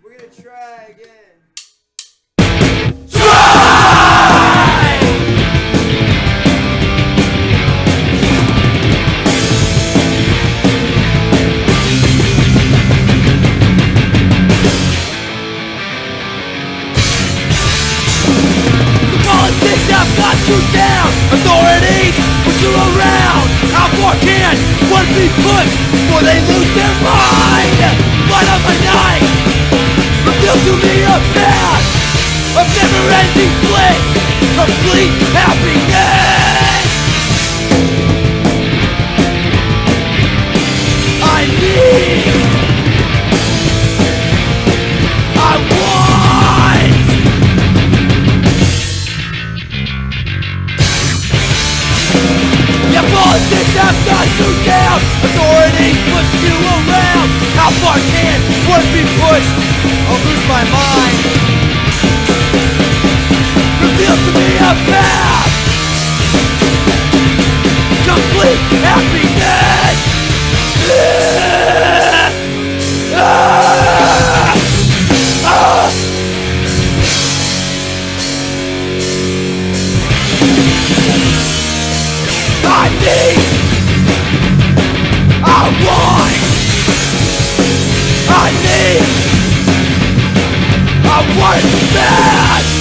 We're gonna try again. Politics have got you down. Authorities put you around. How far can one be pushed before they lose their mind? Light up a night, reveal to me a path of never-ending bliss, complete happiness. I need, I want. Yeah, politics have got you down. Authorities put you around. How far can one be pushed? I'll lose my mind. Reveal to me a path, complete happiness. I need, I want, I need, I want it bad.